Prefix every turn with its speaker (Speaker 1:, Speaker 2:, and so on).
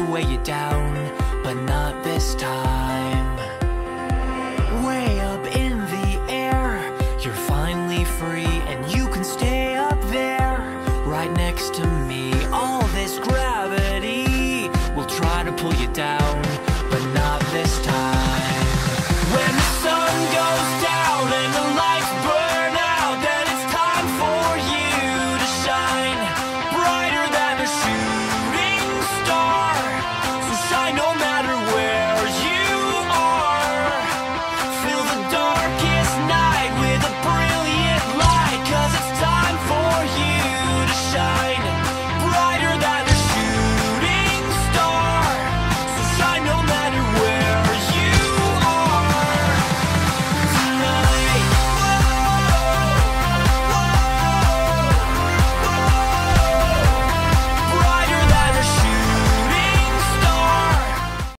Speaker 1: weigh you down, but not this time. Way up in the air, you're finally free, and you can stay up there, right next to me. All this gravity will try to pull you down, but not this time.